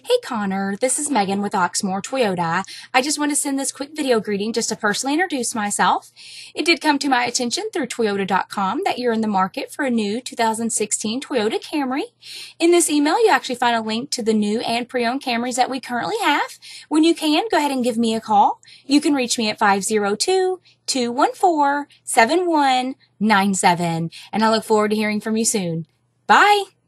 Hey Connor, this is Megan with Oxmoor Toyota. I just want to send this quick video greeting just to personally introduce myself. It did come to my attention through Toyota.com that you're in the market for a new 2016 Toyota Camry. In this email, you actually find a link to the new and pre-owned Camrys that we currently have. When you can, go ahead and give me a call. You can reach me at 502-214-7197, and I look forward to hearing from you soon. Bye!